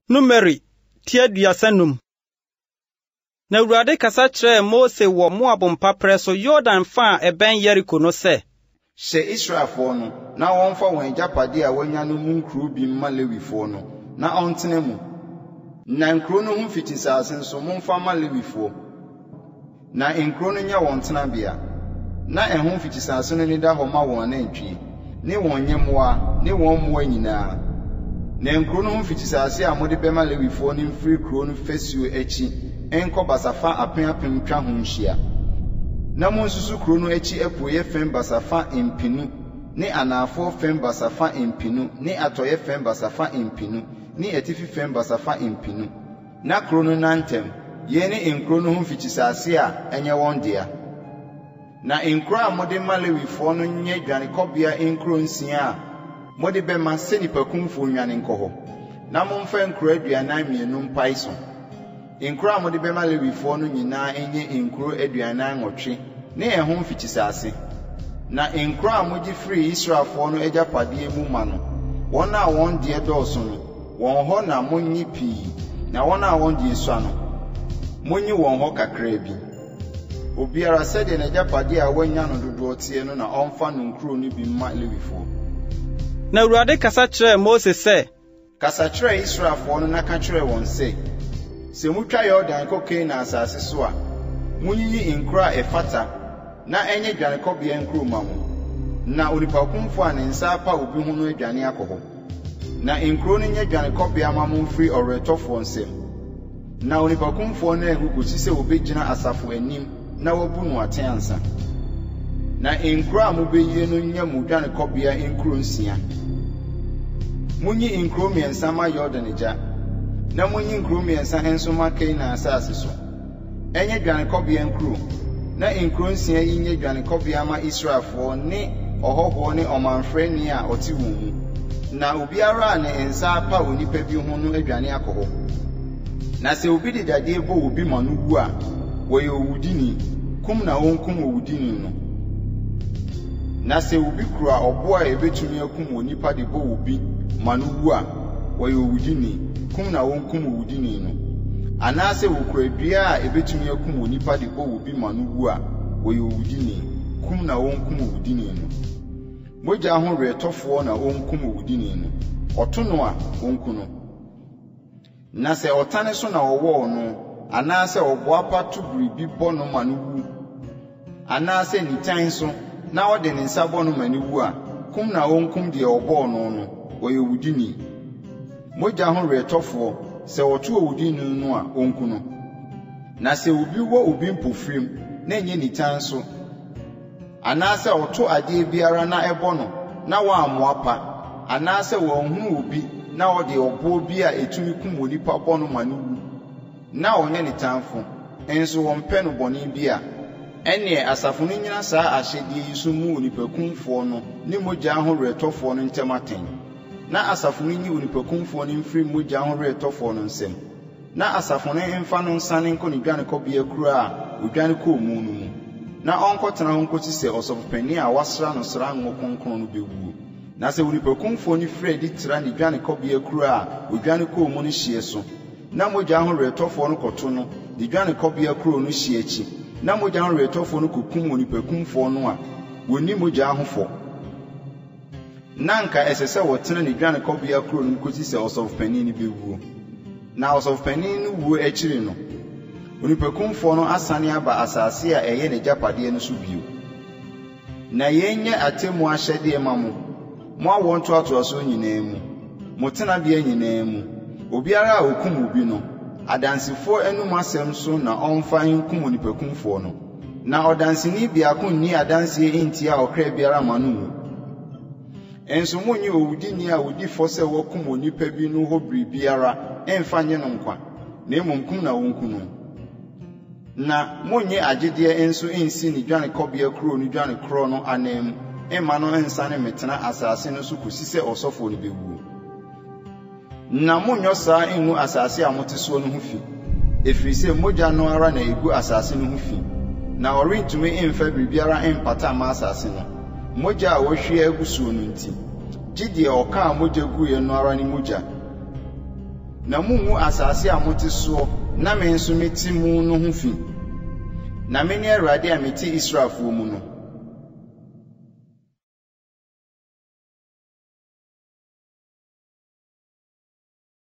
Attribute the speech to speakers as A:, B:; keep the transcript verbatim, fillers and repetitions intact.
A: Numeri tie duasanum. Na Awurade kasa kyerɛ Mose wɔ Moab mpapre so Jordan fa ɛbɛn Yeriko no sɛ,
B: hyɛ Israelfo no na wɔmfa wɔn agyapade a wɔanya no mu nkuro bi mma Lewifo no na ɔntene mu. Na nkuro no ho fitisase nso momfa ma Lewifo. Na nkuro no nya wɔn tenabea. Na ɛho fitisase no ni da hɔ ma wɔn anantwie, ne wɔn nyɛmmoa, ne wɔn mmoa nyinaa. Na nkuro no ho fitisase a mode bɛma Lewifo no mfiri kuro no fasuo akyi enko basafa apem twa ho nhia. Na mo nsusu kuro no akyi apuoyɛ fem basafa empinu, ne anafo fem basafa empinu, ne atoyɛ fem basafa empinu, ne atifi fem basafa empinu. Na kuro no nantem ye ne nkuro no ho fitisase a enye wɔn dea. Na nkuro a mode ma Lewifo no nye dwanekɔbea nkuro nsia a mode bɛma sɛ nipakumfo nwane nkɔ hɔ. Na momfa nkuro aduanan mmienu mpae so. Nkuro a mode bɛma Lewifo no nyinaa enye nkuro aduanan nwɔtwe ne ɛho fitisase. Na nkuro a mogye firi Israelfo no agyapade mu ma no, wɔn a wɔn de dɔɔso no, wɔn hɔ na monyi pii, na wɔn a wɔn de sua no, monyi wɔn hɔ kakra bi. Obiara sɛde n'agyapade a wɔanya no dodoɔ tie no na ɔmfa no nkuro no bi ma Lewifo.
A: Na Awurade kasa kyerɛ Mose sɛ,
B: kasa kyerɛ Israelfo no na ka kyerɛ wɔn sɛ, sɛ mutwa Yordan kɔ Kanaan asase so a, munyiyi nkuro a ɛfata na enye dwanekɔbea nkuro ma mo. Na onipakumfo a ne nsa apa obi ho no adwane akɔ hɔ. Na nkuro no nye dwanekɔbea ma mo mfiri ɔretɔfo nsɛm. Na onipakumfo no agu kosi sɛ obegyina asafo anim na wabu no atenansa. Na nkuro a mobɛyie no nye mo dwanekɔbea nkuro nsia. Munyi nkuro mmiɛnsa ma Yordan agya, na munyi nkuro mmiɛnsa nso ma Kanaan asase so. Enye dwanekɔbea nkuro, na nkuro nsia yi nye dwanekɔbea ma Israelfo ne ɔhɔhoɔ ne ɔmanfrɛni a ɔte wɔn mu. Na obiara a ne nsa apa onipa bi ho no adwane akɔ hɔ. Na sɛ obi de dadeɛ bɔ obi ma no wu a, wɔyɛ owudini, kum na wɔnkum owudini no. Na sɛ obi kura ɔbo a ebetumi akum onipa de bɔ obi ma no wu a, wɔyɛ owudini, kum na wɔnkum owudini no. Anaasɛ wokura dua a ebetumi akum onipa de bɔ obi ma no wu a, wɔyɛ owudini, kum na wɔnkum owudini no. Mogya ho retɔfoɔ na wɔnkum owudini no, ɔto no a wɔnku no. Na sɛ ɔtane so na ɔwɔ no, anaasɛ ɔboa pa to biribi bɔ no ma no wu, anaasɛ nitan so na ɔde ne nsa bɔ no ma no wu a, kum na wɔnkum deɛ ɔbɔɔ no no, wɔyɛ owudini. Mogya ho retɔfoɔ sɛ ɔto owudini no a ɔnku no. Na sɛ obi wɔ obi mpofrim na enye nitan so, anaasɛ ɔto adeɛ biara na ɛbɔ no na wɔammoa pa, anaasɛ wɔnhunu obi na ɔde ɔbɔ bi a etumi kum onipa bɔ no ma no wu, na ɔnyɛ nitanfo enso wɔmpɛ no bɔne bi a, ɛnneɛ asafo no nyina saa ahyɛdeɛ yi so mu onipakumfoɔ no ne mogya ho retɔfoɔ no ntɛm atɛn. Na asafo no nyi onipakumfoɔ no mfiri mogya ho retɔfoɔ no nsɛm. Na asafo no mfa no nsane nkɔ ne dwanekɔbea kuro a odwane kɔɔ mu no mu. Na ɔnkɔtena ho nkɔsi sɛ ɔsɔfopanyin a wasra no sra ngo kronkron no bɛwuo. Na sɛ onipakumfoɔ no firi adi tra ne dwanekɔbea kuro a odwane kɔɔ mu no hye so, na mogya ho retɔfoɔ no kɔto no ne dwanekɔbea kuro no hye akyi, na mogya ho retɔfoɔ no kokum onipakumfoɔ no a wonni mogya ho fɔ. Na nka ɛsɛ sɛ wɔtena ne dwanekɔbea kuro no kosi sɛ ɔsɔfopanyin no bɛwuo. Na ɔsɔfopanyin no wuo akyiri no, onipakumfoɔ no asane aba asase a ɛyɛ ne gyapadeɛ no so bio. Na yɛnyɛ atemmu ahyɛdeɛ ma mo, mo awɔ ntoatoaso nyinaa mu, mo tenabea nyinaa mu. Obiara a okum obi no, adansifoɔ anum asɛm so na ɔmfa nkum onipakumfoɔ no. Na ɔdanseni biako nni adanseɛ ntia ɔkra biara ma no mu. Enso monyi owudini a odi fɔ sɛ wɔkum onipa bi no hɔ biribiara ɛmfa nye no nkwa, na mmom kum na wɔnku no. Na monyi agyedeɛ enso ensi ne dwanekɔbea kuro no dwanekorɔ no anam, ɛma no nsane metena asase no so kosi sɛ ɔsɔfo no bɛwuo. Na monyɔ saa engu asase a mote so no ho fi, efiri sɛ mogya no ara na egu asase no ho fi. Na ɔrentumi emfa biribiara empata ma asase no. Mogya a wɔhwie agu so no nti, gye deɛ ɔka a mogya gu yɛ no ara ne mogya. na mungu asase a mote so na me nso meti mu no ho fi na me ne Awurade a meti Israelfo mu no